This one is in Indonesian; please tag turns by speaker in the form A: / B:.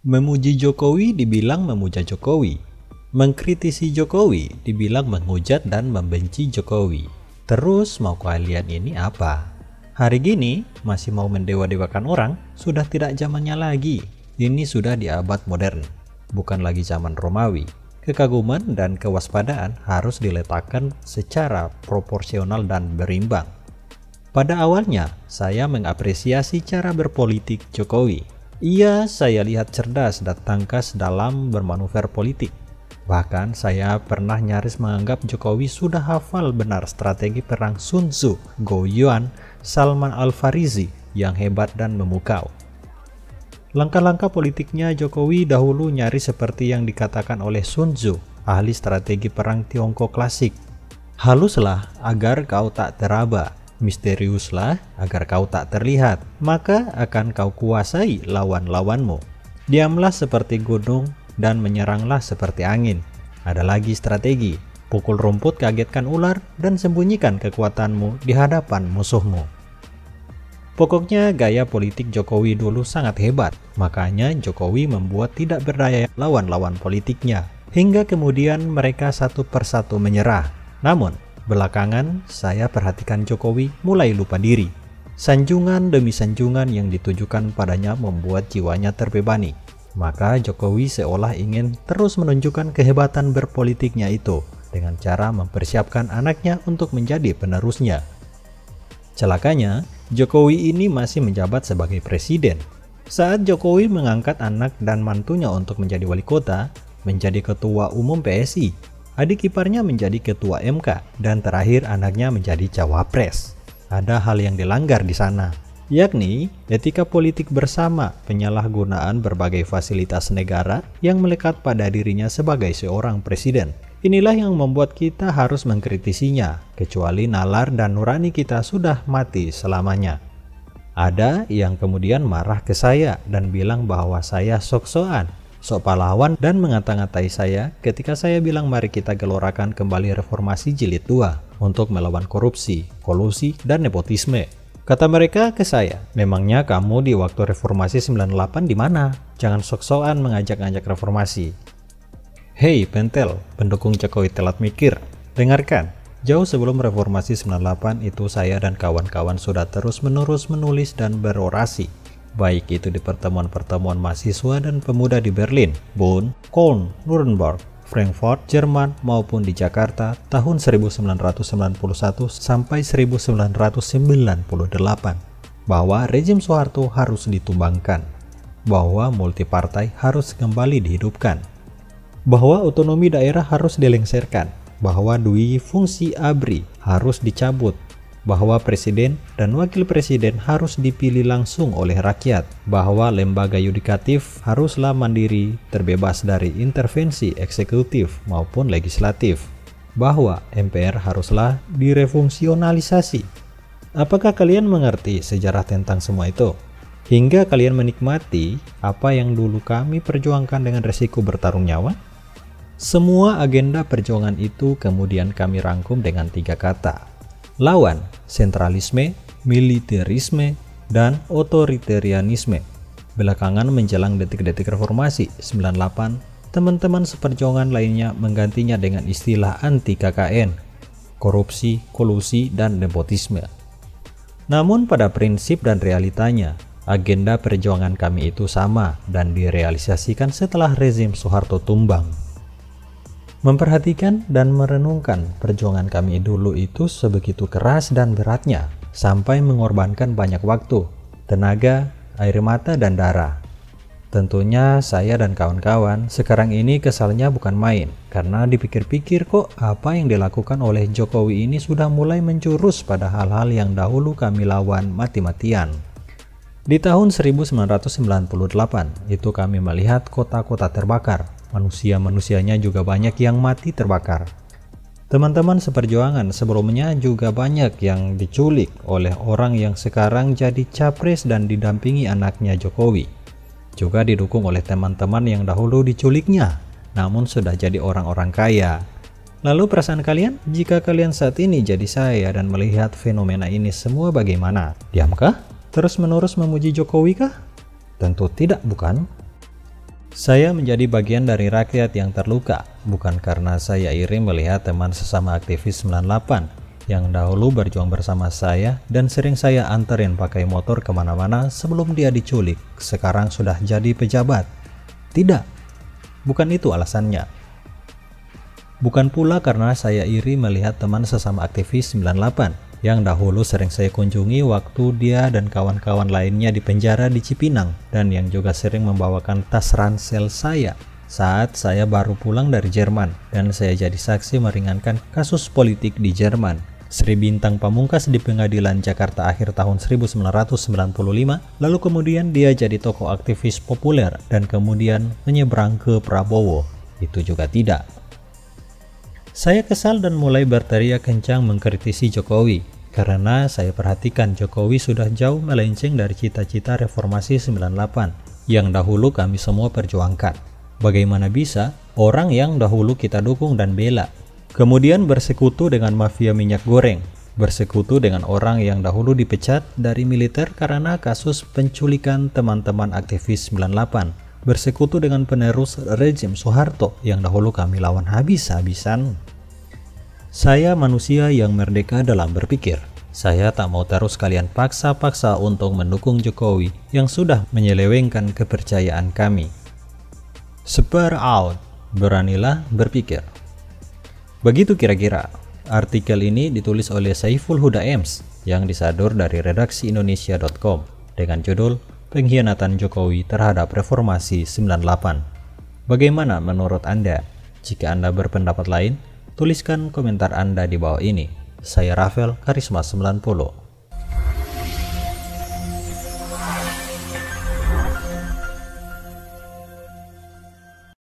A: Memuji Jokowi dibilang memuja Jokowi. Mengkritisi Jokowi dibilang menghujat dan membenci Jokowi. Terus mau kalian ini apa? Hari gini masih mau mendewa-dewakan orang? Sudah tidak zamannya lagi. Ini sudah di abad modern, bukan lagi zaman Romawi. Kekaguman dan kewaspadaan harus diletakkan secara proporsional dan berimbang. Pada awalnya, saya mengapresiasi cara berpolitik Jokowi. Saya lihat cerdas dan tangkas dalam bermanuver politik. Bahkan saya pernah nyaris menganggap Jokowi sudah hafal benar strategi perang Sun Tzu, Go Yuan, Salman Al-Farisi yang hebat dan memukau. Langkah-langkah politiknya Jokowi dahulu nyaris seperti yang dikatakan oleh Sun Tzu, ahli strategi perang Tiongkok klasik. Haluslah agar kau tak teraba. Misteriuslah agar kau tak terlihat, maka akan kau kuasai lawan-lawanmu. Diamlah seperti gunung dan menyeranglah seperti angin. Ada lagi strategi, pukul rumput kagetkan ular dan sembunyikan kekuatanmu di hadapan musuhmu. Pokoknya gaya politik Jokowi dulu sangat hebat, makanya Jokowi membuat tidak berdaya lawan-lawan politiknya, hingga kemudian mereka satu persatu menyerah. Namun, belakangan saya perhatikan Jokowi mulai lupa diri. Sanjungan demi sanjungan yang ditujukan padanya membuat jiwanya terbebani. Maka Jokowi seolah ingin terus menunjukkan kehebatan berpolitiknya itu dengan cara mempersiapkan anaknya untuk menjadi penerusnya. Celakanya, Jokowi ini masih menjabat sebagai presiden. Saat Jokowi mengangkat anak dan mantunya untuk menjadi wali kota, menjadi ketua umum PSI, adik iparnya menjadi ketua MK, dan terakhir anaknya menjadi cawapres. Ada hal yang dilanggar di sana, yakni etika politik bersama penyalahgunaan berbagai fasilitas negara yang melekat pada dirinya sebagai seorang presiden. Inilah yang membuat kita harus mengkritisinya, kecuali nalar dan nurani kita sudah mati selamanya. Ada yang kemudian marah ke saya dan bilang bahwa saya sok-sokan, sok pahlawan, dan mengata-ngatai saya ketika saya bilang mari kita gelorakan kembali reformasi jilid 2 untuk melawan korupsi, kolusi, dan nepotisme. Kata mereka ke saya, memangnya kamu di waktu reformasi 98 di mana? Jangan sok-sokan mengajak-ajak reformasi. Hei pentel, pendukung Jokowi telat mikir. Dengarkan, jauh sebelum reformasi 98 itu saya dan kawan-kawan sudah terus-menerus menulis dan berorasi. Baik itu di pertemuan-pertemuan mahasiswa dan pemuda di Berlin, Bonn, Köln, Nuremberg, Frankfurt, Jerman, maupun di Jakarta tahun 1991 sampai 1998, bahwa rezim Soeharto harus ditumbangkan, bahwa multipartai harus kembali dihidupkan, bahwa otonomi daerah harus dilengsarkan, bahwa dui fungsi ABRI harus dicabut, bahwa presiden dan wakil presiden harus dipilih langsung oleh rakyat, bahwa lembaga yudikatif haruslah mandiri, terbebas dari intervensi eksekutif maupun legislatif, bahwa MPR haruslah direfungsionalisasi. Apakah kalian mengerti sejarah tentang semua itu? Hingga kalian menikmati apa yang dulu kami perjuangkan dengan resiko bertarung nyawa? Semua agenda perjuangan itu kemudian kami rangkum dengan 3 kata. Lawan sentralisme, militerisme, dan otoritarianisme. Belakangan menjelang detik-detik reformasi 98, teman-teman seperjuangan lainnya menggantinya dengan istilah anti KKN, korupsi, kolusi, dan nepotisme. Namun pada prinsip dan realitanya, agenda perjuangan kami itu sama dan direalisasikan setelah rezim Soeharto tumbang. Memperhatikan dan merenungkan perjuangan kami dulu itu sebegitu keras dan beratnya, sampai mengorbankan banyak waktu, tenaga, air mata, dan darah. Tentunya saya dan kawan-kawan sekarang ini kesalnya bukan main, karena dipikir-pikir kok apa yang dilakukan oleh Jokowi ini sudah mulai menjurus pada hal-hal yang dahulu kami lawan mati-matian. Di tahun 1998 itu kami melihat kota-kota terbakar, manusia-manusianya juga banyak yang mati terbakar. Teman-teman seperjuangan sebelumnya juga banyak yang diculik oleh orang yang sekarang jadi capres dan didampingi anaknya Jokowi. Juga didukung oleh teman-teman yang dahulu diculiknya, namun sudah jadi orang-orang kaya. Lalu perasaan kalian jika kalian saat ini jadi saya dan melihat fenomena ini semua bagaimana? Diamkah? Terus-menerus memuji Jokowi kah? Tentu tidak, bukan? Saya menjadi bagian dari rakyat yang terluka, bukan karena saya iri melihat teman sesama aktivis 98 yang dahulu berjuang bersama saya dan sering saya anterin pakai motor kemana-mana sebelum dia diculik, sekarang sudah jadi pejabat. Tidak, bukan itu alasannya. Bukan pula karena saya iri melihat teman sesama aktivis 98 yang dahulu sering saya kunjungi waktu dia dan kawan-kawan lainnya di penjara di Cipinang, dan yang juga sering membawakan tas ransel saya saat saya baru pulang dari Jerman dan saya jadi saksi meringankan kasus politik di Jerman. Sri Bintang Pamungkas di pengadilan Jakarta akhir tahun 1995, lalu kemudian dia jadi tokoh aktivis populer dan kemudian menyeberang ke Prabowo. Itu juga tidak. Saya kesal dan mulai berteriak kencang mengkritisi Jokowi, karena saya perhatikan Jokowi sudah jauh melenceng dari cita-cita reformasi 98 yang dahulu kami semua perjuangkan. Bagaimana bisa orang yang dahulu kita dukung dan bela, kemudian bersekutu dengan mafia minyak goreng, bersekutu dengan orang yang dahulu dipecat dari militer karena kasus penculikan teman-teman aktivis 98, bersekutu dengan penerus rezim Soeharto yang dahulu kami lawan habis-habisan. Saya manusia yang merdeka dalam berpikir. Saya tak mau terus kalian paksa-paksa untuk mendukung Jokowi yang sudah menyelewengkan kepercayaan kami. Spear out, beranilah berpikir. Begitu kira-kira. Artikel ini ditulis oleh Saiful Huda Ems yang disadur dari redaksi Indonesia.com dengan judul Pengkhianatan Jokowi terhadap Reformasi 98. Bagaimana menurut Anda? Jika Anda berpendapat lain, tuliskan komentar Anda di bawah ini. Saya Rafael Karisma 90.